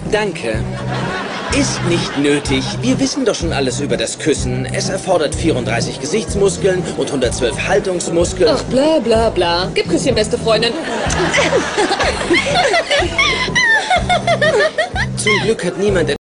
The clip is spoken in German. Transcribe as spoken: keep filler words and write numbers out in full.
Danke. Ist nicht nötig. Wir wissen doch schon alles über das Küssen. Es erfordert vierunddreißig Gesichtsmuskeln und hundertzwölf Haltungsmuskeln. Ach, bla bla bla. Gib Küsschen, beste Freundin. Zum Glück hat niemand